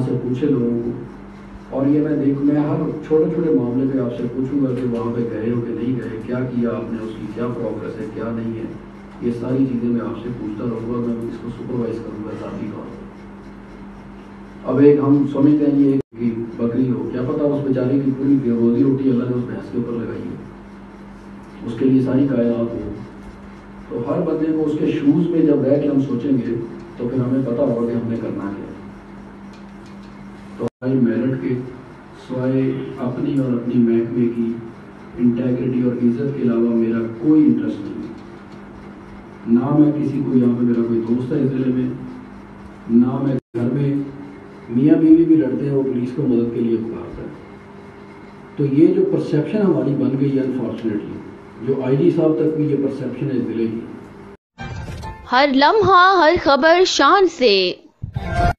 से पूछे लोगों को, और ये मैं हर छोटे छोटे मामले पे आपसे पूछूंगा कि वहाँ पे गए हो कि नहीं गए, क्या किया आपने, उसकी क्या प्रोग्रेस है, क्या नहीं है। ये सारी चीज़ें मैं आपसे पूछता रहूँगा, मैं इसको सुपरवाइज करूँगा ज़ाती तौर पर। अब एक हम समझते हैं ये कि बकरी हो, क्या पता उस बेचारे की पूरी रोजी रोटी अल्लाह ने उस भैंस के ऊपर लगाई है, उसके लिए सारी कायनात हो। तो हर बंदे को उसके शूज़ में जब बैठ के हम सोचेंगे तो फिर हमें पता होगा कि हमने करना क्या है। तो हमारी मेरिट के सिवाय अपनी और अपनी महकमे की इंटेग्रिटी और इज्जत के अलावा मेरा कोई इंटरेस्ट नहीं है। ना मैं किसी को, यहाँ पे मेरा कोई दोस्त है इस ज़िले में, ना मैं घर में मियाँ बीवी भी लड़ते हैं, वो पुलिस को मदद के लिए पुकारता है। तो ये जो परसेप्शन हमारी बन गई है अनफॉर्चुनेटली, जो आईजी साहब तक भी ये परसेप्शन है ज़िले की। हर लम्हा हर खबर शान से